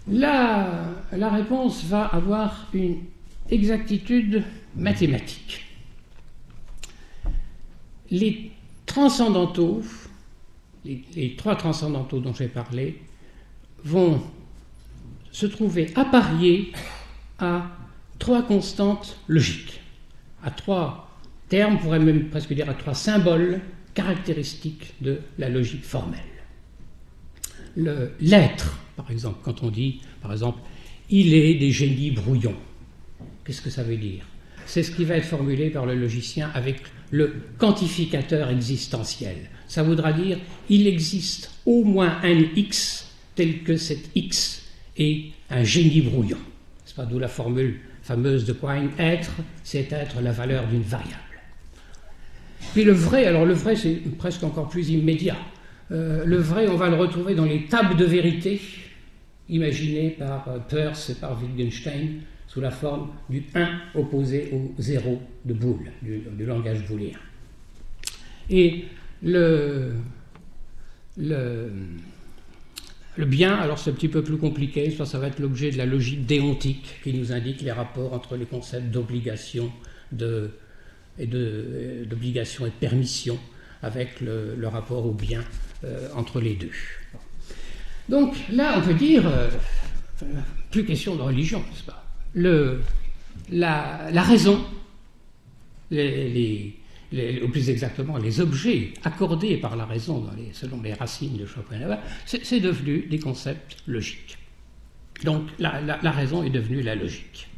La réponse va avoir une exactitude mathématique. Les transcendantaux, les trois transcendantaux dont j'ai parlé, vont se trouver appariés à trois constantes logiques, à trois termes, on pourrait même presque dire à trois symboles caractéristiques de la logique formelle. L'être, par exemple, quand on dit, par exemple, « il est des génies brouillons », qu'est-ce que ça veut dire? C'est ce qui va être formulé par le logicien avec le quantificateur existentiel. Ça voudra dire « il existe au moins un x tel que cet x est un génie brouillon ». C'est pas d'où la formule fameuse de Quine, « être, c'est être la valeur d'une variable ». Puis le vrai, alors le vrai c'est presque encore plus immédiat. Le vrai, on va le retrouver dans les tables de vérité imaginées par Peirce et par Wittgenstein sous la forme du 1 opposé au 0 de Boole, du langage booléen. Et le bien, alors c'est un petit peu plus compliqué, ça va être l'objet de la logique déontique qui nous indique les rapports entre les concepts d'obligation et de permission avec le rapport au bien entre les deux. Donc là, on peut dire, plus question de religion, n'est-ce pas? La raison, ou plus exactement les objets accordés par la raison selon les racines de Schopenhauer, c'est devenu des concepts logiques. Donc la raison est devenue la logique.